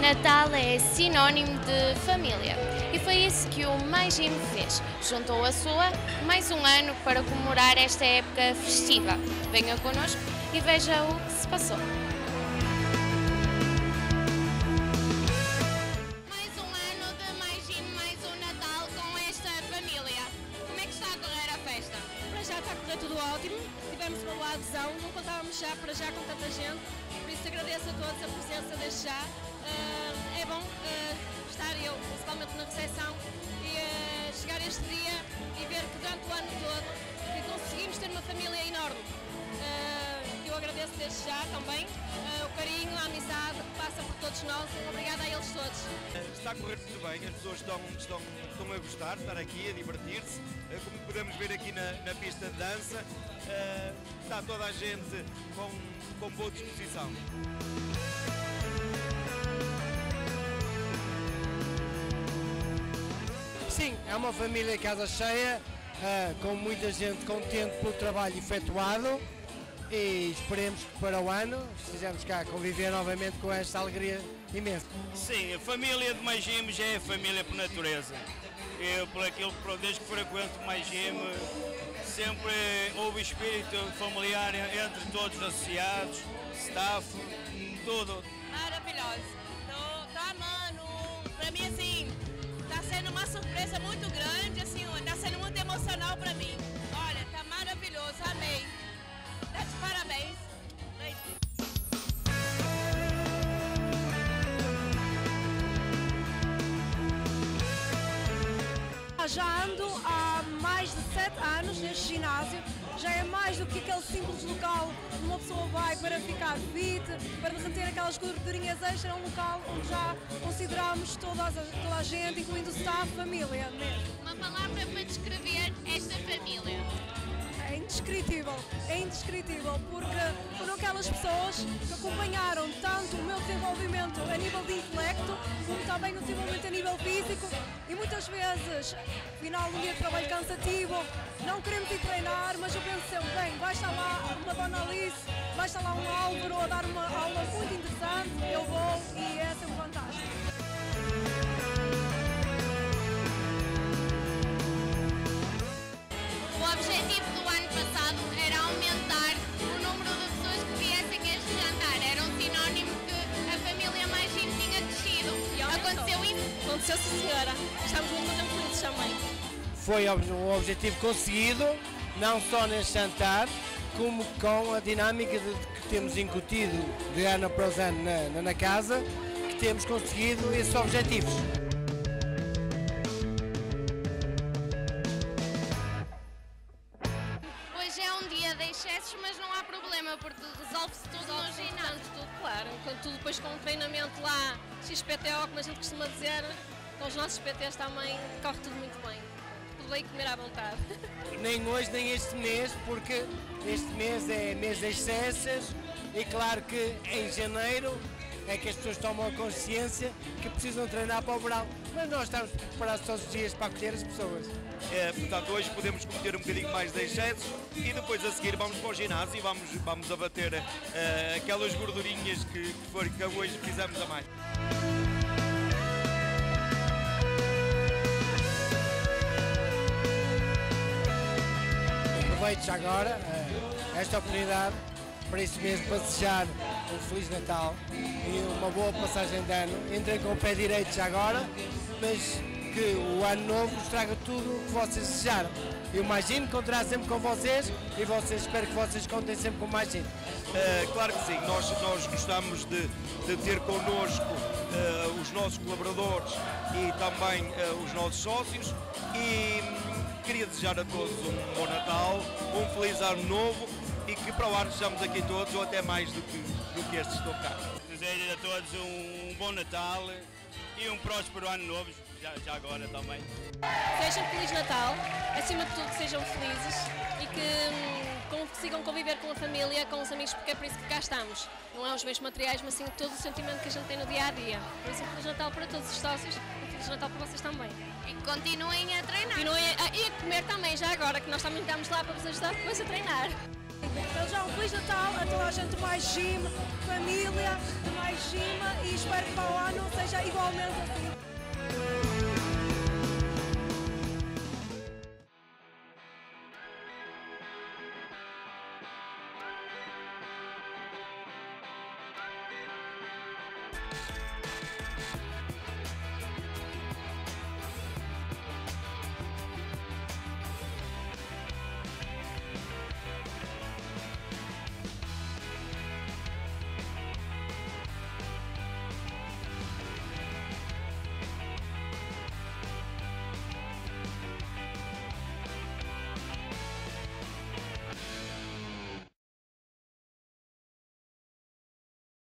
Natal é sinónimo de família e foi isso que o Mais Gym fez. Juntou a sua mais um ano para comemorar esta época festiva. Venha connosco e veja o que se passou. Mais um ano de Mais Gym, mais um Natal com esta família. Como é que está a correr a festa? Para já está a correr tudo ótimo, tivemos uma boa adesão, não contávamos já para já com tanta gente, por isso agradeço a todos a presença desde já. É bom estar eu, principalmente na recepção, e chegar este dia e ver que durante o ano todo que conseguimos ter uma família enorme. Eu agradeço desde já também o carinho, a amizade que passa por todos nós. Obrigada a eles todos. Está a correr muito bem, as pessoas estão a gostar de estar aqui, a divertir-se. Como podemos ver aqui na pista de dança, está toda a gente com boa disposição. Sim, é uma família casa cheia, com muita gente contente pelo trabalho efetuado e esperemos que para o ano estejamos cá a conviver novamente com esta alegria imensa. Sim, a família de Mais Gym já é família por natureza. Eu, por aquilo, desde que frequento Mais Gym, sempre houve espírito familiar entre todos os associados, staff, tudo. Maravilhoso. Tá, mano, para mim assim, está sendo uma surpresa muito grande, assim, está sendo muito emocional para mim. Olha, tá maravilhoso, amei. Tá de parabéns. Já ando há mais de 7 anos neste ginásio, já é mais do que aquele simples local onde uma pessoa vai para ficar fit, para derreter aquelas gordurinhas extra, é um local onde já consideramos toda a gente, incluindo o staff, família mesmo. Uma palavra para descrever esta família. É indescritível, porque foram aquelas pessoas que acompanharam tanto o meu desenvolvimento a nível de intelecto, como também o desenvolvimento a nível físico, e muitas vezes, final de um dia de trabalho cansativo, não queremos ir treinar, mas eu penso sempre, bem, vai estar lá uma Dona Alice, vai estar lá um Álvaro a dar uma aula muito interessante, eu vou e é sempre fantástico. O objetivo do ano passado era aumentar o número de pessoas que viessem a este jantar. Era um sinónimo que a família Mais Gym tinha descido. Aconteceu isso? Aconteceu, sim, senhora. Estamos muito felizes também. Foi o objetivo conseguido, não só neste jantar, como com a dinâmica que temos incutido de ano após ano na casa, que temos conseguido esses objetivos. Hoje é um dia de excessos, mas não há problema, porque resolve-se tudo no ginásio. Tudo, claro. Tudo depois com o treinamento lá, XPTO, como a gente costuma dizer, com os nossos PTs também corre tudo muito bem. Tudo bem comer à vontade. Nem hoje, nem este mês, porque este mês é mês de excessos e claro que em janeiro é que as pessoas tomam a consciência que precisam treinar para o verão. Mas nós estamos preparados todos os dias para acolher as pessoas. Portanto, hoje podemos cometer um bocadinho mais de excessos e depois a seguir vamos para o ginásio e vamos abater aquelas gordurinhas que hoje fizemos a mais. Aproveito já agora esta oportunidade para isso mesmo, para desejar um Feliz Natal e uma boa passagem de ano. Entrem com o pé direito já agora, mas que o ano novo vos traga tudo o que vocês desejaram. Eu imagino contará sempre com vocês e vocês, espero que vocês contem sempre com mais gente. Claro que sim, nós gostamos de ter connosco os nossos colaboradores e também os nossos sócios e queria desejar a todos um bom Natal, um feliz ano novo e que para o ano estejamos aqui todos ou até mais do que estes estão cá. Desejo a todos um bom Natal e um próspero ano novo, já agora também. Sejam Feliz Natal, acima de tudo sejam felizes e que consigam conviver com a família, com os amigos, porque é por isso que cá estamos. Não é os bens materiais, mas sim todo o sentimento que a gente tem no dia a dia. Por isso, um Feliz Natal para todos os sócios e Feliz Natal para vocês também. E continuem a treinar. E a comer também, já agora, que nós também estamos lá para vos ajudar depois a treinar. Então já um Feliz Natal a toda a gente do Mais Gym, família do Mais Gym e espero que para o ano seja igualmente assim.